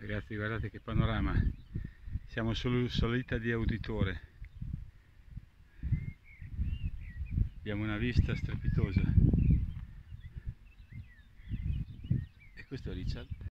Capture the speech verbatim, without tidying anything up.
Ragazzi, guardate che panorama, siamo sull'isola di Auditore, abbiamo una vista strepitosa. E questo è Richard.